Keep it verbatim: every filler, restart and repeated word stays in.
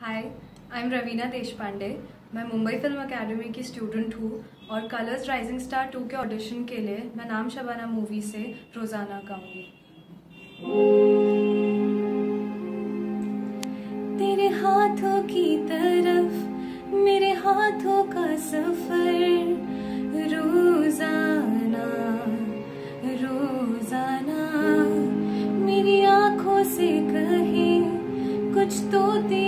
Hi, I am Raveena Deshpande. मैं Mumbai film academy की student हूँ और कलर्स राइजिंग स्टार टू के ऑडिशन के लिए मैं नाम शबाना मूवी से रोज़ाना गाऊंगी। तेरे हाथों की तरफ मेरे हाथों का सफर, रोज़ाना रोज़ाना मेरी आँखों से कहे कुछ तो